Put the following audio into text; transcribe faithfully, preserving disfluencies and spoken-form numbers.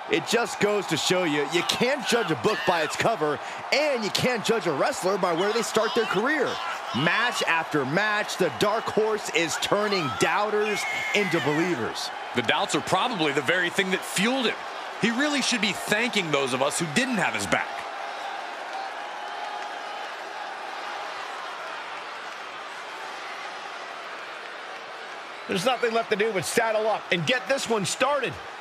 It just goes to show you, you can't judge a book by its cover, and you can't judge a wrestler by where they start their career. Match after match, the dark horse is turning doubters into believers. The doubts are probably the very thing that fueled him. He really should be thanking those of us who didn't have his back. There's nothing left to do but saddle up and get this one started.